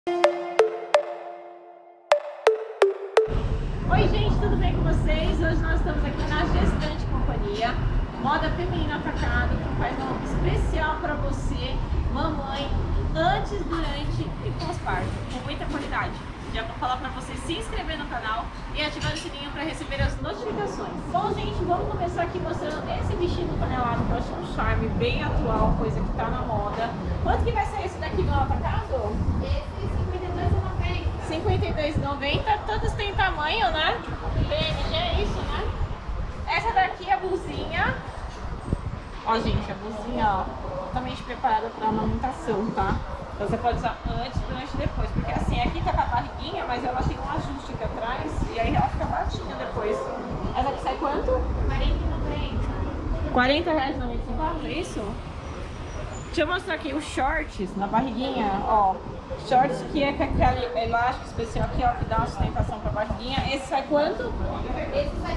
Oi gente, tudo bem com vocês? Hoje nós estamos aqui na Gestante Companhia, moda feminina atacado, que faz um especial para você, mamãe, antes, durante e pós-parto, com muita qualidade. Já vou falar para você se inscrever no canal e ativar o sininho para receber as notificações. Bom gente, vamos começar aqui mostrando esse vestido panelado que eu acho um charme bem atual, coisa que tá na moda. Quanto que vai sair esse daqui no atacado? Esse R$52,90. Todos têm tamanho, né? PNG é isso, né? Essa daqui é a blusinha. Ó, gente, a blusinha, ó, totalmente preparada para amamentação, tá? Então você pode usar antes, durante e depois. Porque assim, aqui tá com a barriguinha, mas ela tem um ajuste aqui atrás e aí ela fica baixinha depois. Essa aqui sai quanto? R$40,90, é isso? Deixa eu mostrar aqui os shorts na barriguinha, ó. Shorts que é com aquele elástico especial aqui, ó, que dá uma sustentação pra barriguinha. Esse sai quanto? Esse sai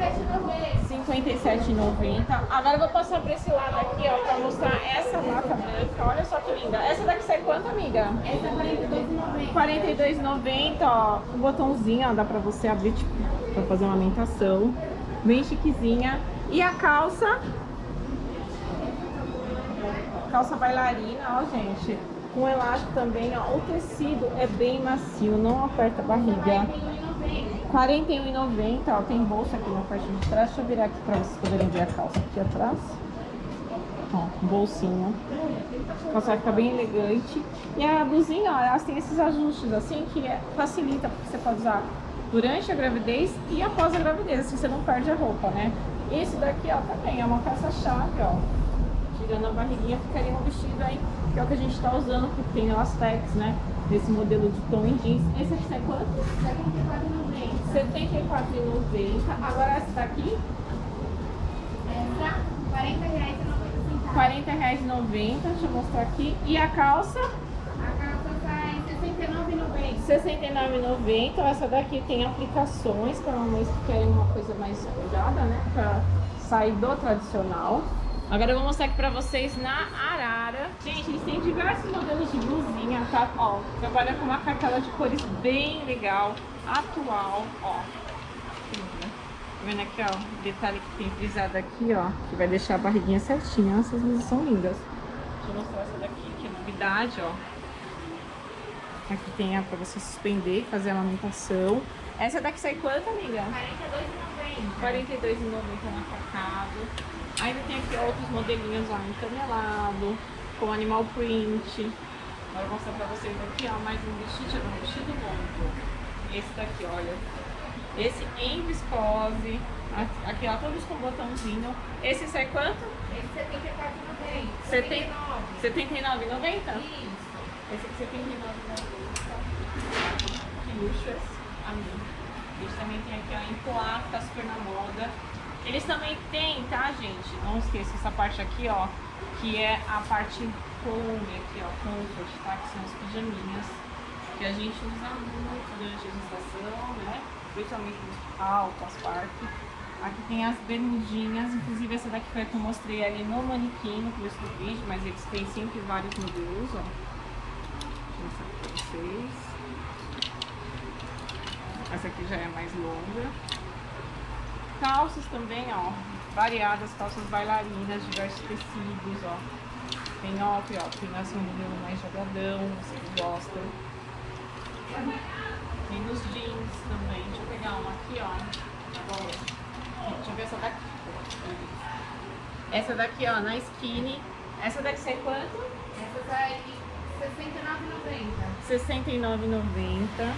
R$57,90. Agora eu vou passar pra esse lado aqui, ó, pra mostrar essa vaca branca. Olha só que linda. Essa daqui sai quanto, amiga? Essa é R$42,90. R$42,90, ó. Um botãozinho, ó, dá pra você abrir, tipo, pra fazer uma amamentação. Bem chiquezinha. E a calça bailarina, ó, gente, com elástico também, ó. O tecido é bem macio, não aperta a barriga. R$41,90, ó. Tem bolsa aqui na parte de trás. Deixa eu virar aqui pra vocês poderem ver a calça aqui atrás. Ó, bolsinha. A calça vai ficar bem elegante. E a blusinha, ó, elas têm esses ajustes assim que facilita, porque você pode usar durante a gravidez e após a gravidez, assim você não perde a roupa, né? Esse daqui, ó, também é uma calça-chave, ó. Tirando a barriguinha, ficaria um vestido aí, que é o que a gente tá usando, que tem elastex, né? Nesse modelo de tom em jeans. Esse aqui sai quanto? R$74,90. Agora essa daqui? Essa, R$40,90. R$40,90. Deixa eu mostrar aqui. E a calça? A calça sai R$69,90. R$69,90. Essa daqui tem aplicações para mamães que querem uma coisa mais cuidada, né? Pra sair do tradicional. Agora eu vou mostrar aqui pra vocês na Arara. Gente, eles têm diversos modelos de blusinha, tá? Ó, trabalha com uma cartela de cores bem legal, atual, ó. Tá vendo aqui, ó, o detalhe que tem frisado aqui, ó, que vai deixar a barriguinha certinha. Essas blusas são lindas. Deixa eu mostrar essa daqui, que é novidade, ó. Aqui tem a pra você suspender, fazer a amamentação. Essa daqui sai quanto, amiga? R$42,90. R$42,90 no atacado. Ainda tem aqui outros modelinhos, ó, em tonelado, com animal print. Agora eu vou mostrar pra vocês aqui, ó, mais um vestido longo. Esse daqui, olha. Esse em viscose. Aqui, ó, todos com botãozinho. Esse sai quanto? Esse R$74,90. R$79,90? Isso. Esse aqui R$79,90. Que luxo esse, amigo. Eles também tem aqui, ó, em poá, que tá super na moda. Eles também têm, tá, gente? Não esqueça essa parte aqui, ó, que é a parte home aqui, ó, comfort, tá? Que são as pijaminhas que a gente usa muito durante a gestação, né? Principalmente no hospital, pós-parto. Aqui tem as bermudinhas, inclusive essa daqui foi a que eu mostrei ali no manequim no começo do vídeo, mas eles têm sempre vários modelos, ó. Vou mostrar pra vocês. Essa aqui já é mais longa. Calças também, ó, variadas, calças bailarinas, diversos tecidos, ó. Tem off, ó, tem assim um modelo mais jogadão, você que gosta. Tem nos jeans também. Deixa eu pegar uma aqui, ó. Agora, deixa eu ver essa daqui. Essa daqui, ó, na skinny. Essa daqui sai quanto? Essa sai R$69,90. R$69,90.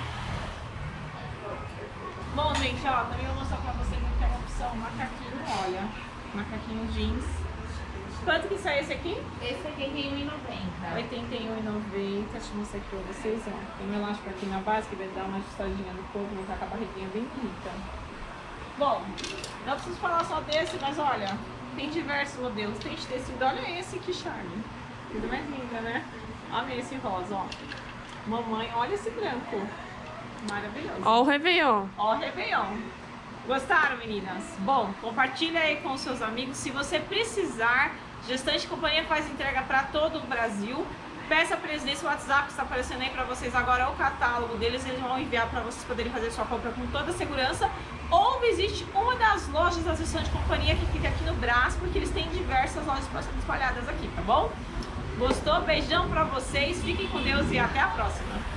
Bom, gente, ó, também vou mostrar pra vocês aqui uma opção macaquinho, olha. Macaquinho jeans. Quanto que sai esse aqui? Esse aqui é R$81,90. R$81,90. Deixa eu mostrar aqui pra vocês, ó. Tem um elástico aqui na base que vai dar uma ajustadinha no corpo, vai estar com a barriguinha bem bonita. Bom, não preciso falar só desse, mas olha, tem diversos modelos. Tem de tecido, olha esse, que charme. Coisa mais linda, né? Olha esse rosa, ó. Mamãe, olha esse branco. Maravilhoso. Ó o Réveillon. Ó o Réveillon. Gostaram, meninas? Bom, compartilha aí com os seus amigos. Se você precisar, Gestante Companhia faz entrega para todo o Brasil. Peça para eles nesse WhatsApp que está aparecendo aí para vocês agora o catálogo deles, eles vão enviar para vocês poderem fazer sua compra com toda a segurança. Ou visite uma das lojas da Sessão de Companhia que fica aqui no Brás, porque eles têm diversas lojas espalhadas aqui, tá bom? Gostou? Beijão para vocês, fiquem com Deus e até a próxima!